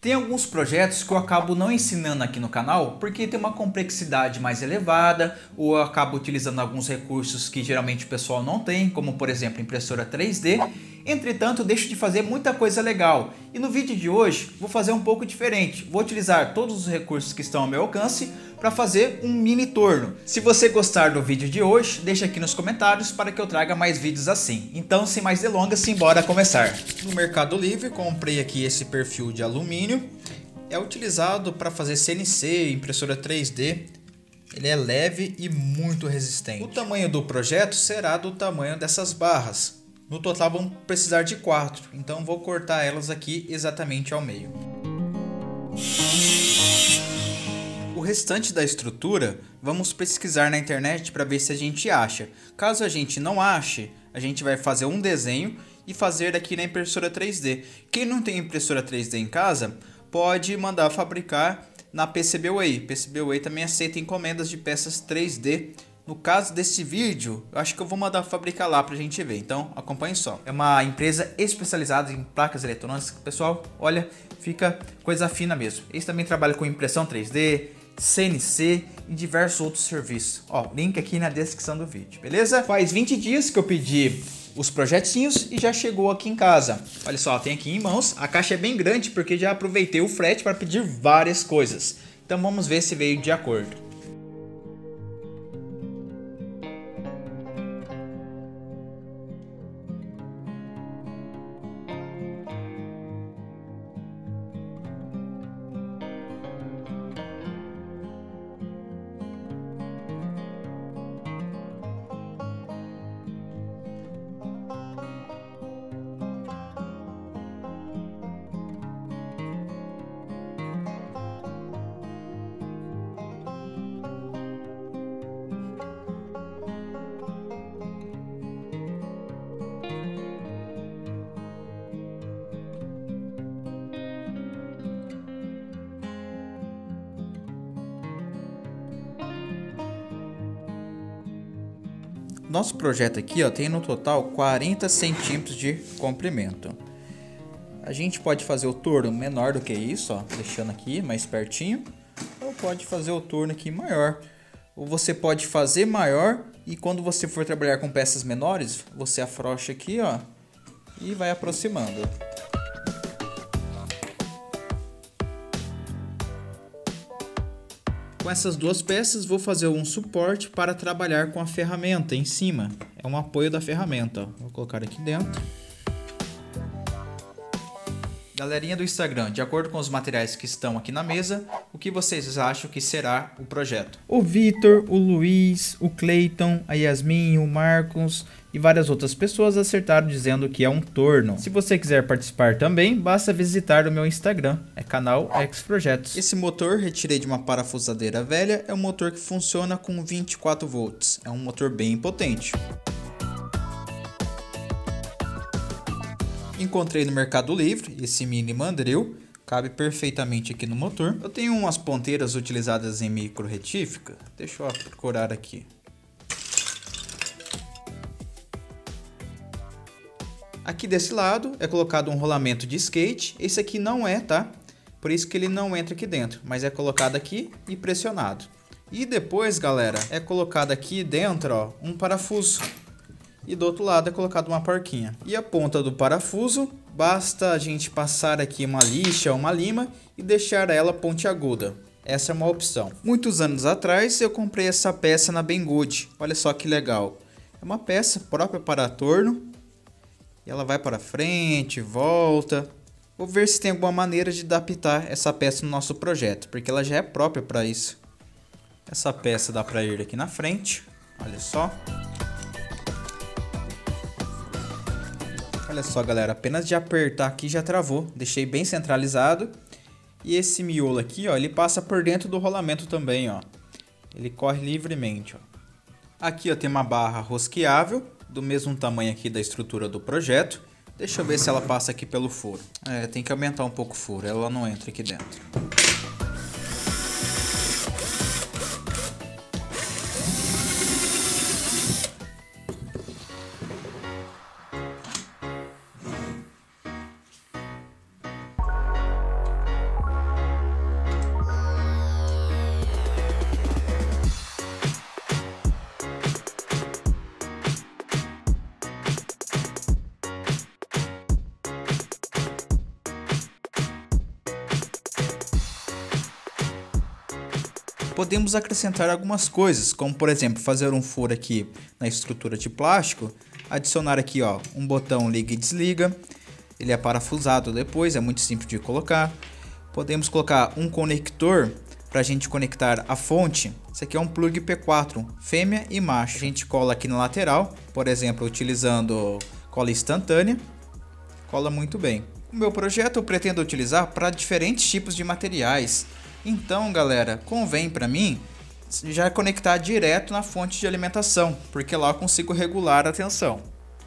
Tem alguns projetos que eu acabo não ensinando aqui no canal porque tem uma complexidade mais elevada, ou eu acabo utilizando alguns recursos que geralmente o pessoal não tem, como por exemplo impressora 3D. Entretanto, eu deixo de fazer muita coisa legal. E no vídeo de hoje vou fazer um pouco diferente. Vou utilizar todos os recursos que estão ao meu alcance para fazer um mini torno. Se você gostar do vídeo de hoje, deixa aqui nos comentários para que eu traga mais vídeos assim. Então, sem mais delongas, simbora começar. No Mercado Livre comprei aqui esse perfil de alumínio. É utilizado para fazer CNC, impressora 3D. Ele é leve e muito resistente. O tamanho do projeto será do tamanho dessas barras. No total vamos precisar de 4, então vou cortar elas aqui exatamente ao meio. O restante da estrutura vamos pesquisar na internet para ver se a gente acha. Caso a gente não ache, a gente vai fazer um desenho e fazer aqui na impressora 3D. Quem não tem impressora 3D em casa, pode mandar fabricar na PCBWay. PCBWay também aceita encomendas de peças 3D. No caso desse vídeo, eu acho que eu vou mandar fabricar lá pra gente ver, então acompanhe só. É uma empresa especializada em placas eletrônicas, pessoal, olha, fica coisa fina mesmo. Eles também trabalham com impressão 3D, CNC e diversos outros serviços. Ó, link aqui na descrição do vídeo, beleza? Faz 20 dias que eu pedi os projetinhos e já chegou aqui em casa. Olha só, tem aqui em mãos, a caixa é bem grande porque já aproveitei o frete para pedir várias coisas. Então vamos ver se veio de acordo. Nosso projeto aqui, ó, tem no total 40 centímetros de comprimento. A gente pode fazer o torno menor do que isso, ó, deixando aqui mais pertinho, ou pode fazer o torno aqui maior. Ou você pode fazer maior e quando você for trabalhar com peças menores, você afrouxa aqui, ó, e vai aproximando. Com essas duas peças vou fazer um suporte para trabalhar com a ferramenta em cima. É um apoio da ferramenta. Ó. Vou colocar aqui dentro. Galerinha do Instagram, de acordo com os materiais que estão aqui na mesa, o que vocês acham que será o projeto? O Vitor, o Luiz, o Cleiton, a Yasmin, o Marcos e várias outras pessoas acertaram dizendo que é um torno. Se você quiser participar também, basta visitar o meu Instagram, é canal X Projetos. Esse motor retirei de uma parafusadeira velha, é um motor que funciona com 24 volts, é um motor bem potente. Encontrei no Mercado Livre esse mini mandril, cabe perfeitamente aqui no motor. Eu tenho umas ponteiras utilizadas em micro retífica, deixa eu procurar aqui. Aqui desse lado é colocado um rolamento de skate, esse aqui não é, tá? Por isso que ele não entra aqui dentro, mas é colocado aqui e pressionado. E depois, galera, é colocado aqui dentro, ó, um parafuso. E do outro lado é colocado uma porquinha. E a ponta do parafuso, basta a gente passar aqui uma lixa ou uma lima e deixar ela pontiaguda. Essa é uma opção. Muitos anos atrás eu comprei essa peça na Banggood. Olha só que legal. É uma peça própria para torno. E ela vai para frente, volta. Vou ver se tem alguma maneira de adaptar essa peça no nosso projeto, porque ela já é própria para isso. Essa peça dá para ir aqui na frente. Olha só. Olha só, galera, apenas de apertar aqui já travou, deixei bem centralizado. E esse miolo aqui, ó, ele passa por dentro do rolamento também, ó. Ele corre livremente, ó. Aqui, ó, tem uma barra rosqueável, do mesmo tamanho aqui da estrutura do projeto. Deixa eu ver se ela passa aqui pelo furo. Tem que aumentar um pouco o furo, ela não entra aqui dentro. podemos acrescentar algumas coisas, como por exemplo fazer um furo aqui na estrutura de plástico, adicionar aqui ó, um botão liga e desliga, ele é parafusado depois, é muito simples de colocar. Podemos colocar um conector para a gente conectar a fonte. Esse aqui é um plug P4, fêmea e macho. A gente cola aqui na lateral, por exemplo, utilizando cola instantânea. Cola muito bem. O meu projeto eu pretendo utilizar para diferentes tipos de materiais. Então, galera, convém para mim já conectar direto na fonte de alimentação, porque lá eu consigo regular a tensão.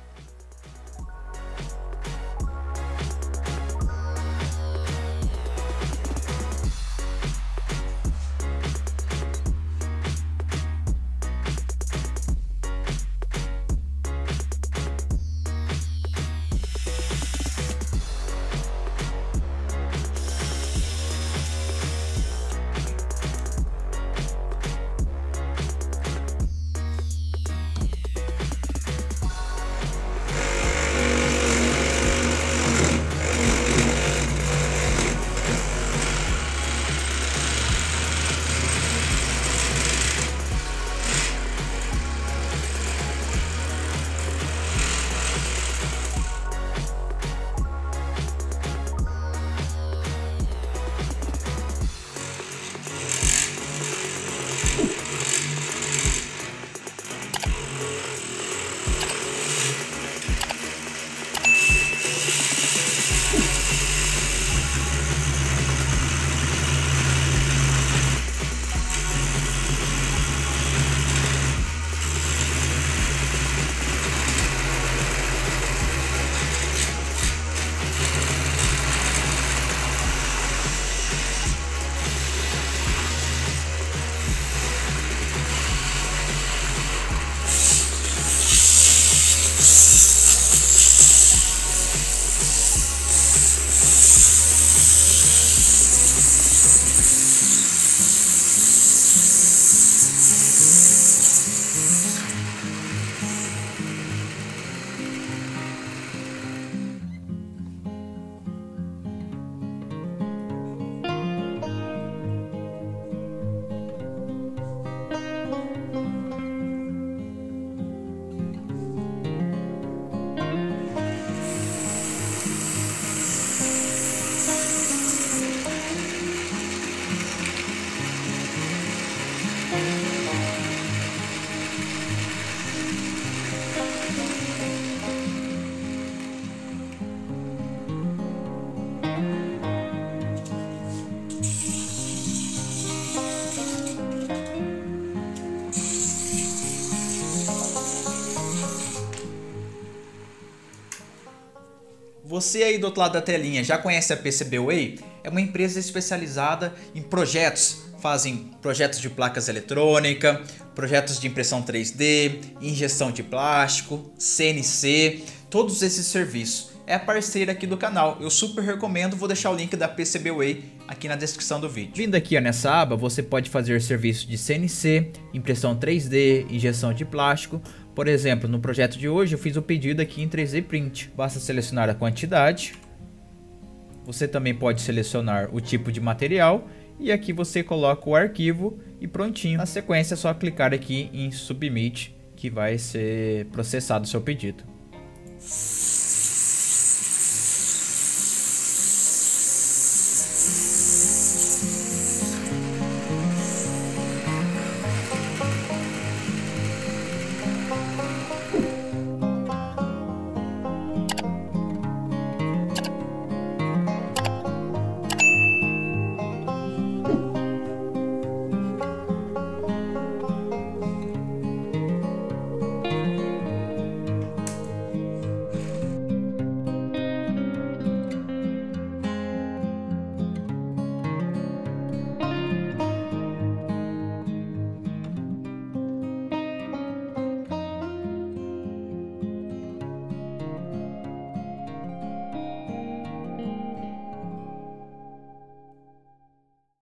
Você aí do outro lado da telinha já conhece a PCBWay? É uma empresa especializada em projetos. Fazem projetos de placas eletrônicas, projetos de impressão 3D, injeção de plástico, CNC, todos esses serviços. É a parceira aqui do canal, eu super recomendo, vou deixar o link da PCBWay aqui na descrição do vídeo. Vindo aqui ó, nessa aba, você pode fazer serviço de CNC, impressão 3D, injeção de plástico. Por exemplo, no projeto de hoje eu fiz o pedido aqui em 3D Print. Basta selecionar a quantidade. Você também pode selecionar o tipo de material. E aqui você coloca o arquivo e prontinho. Na sequência é só clicar aqui em Submit que vai ser processado o seu pedido.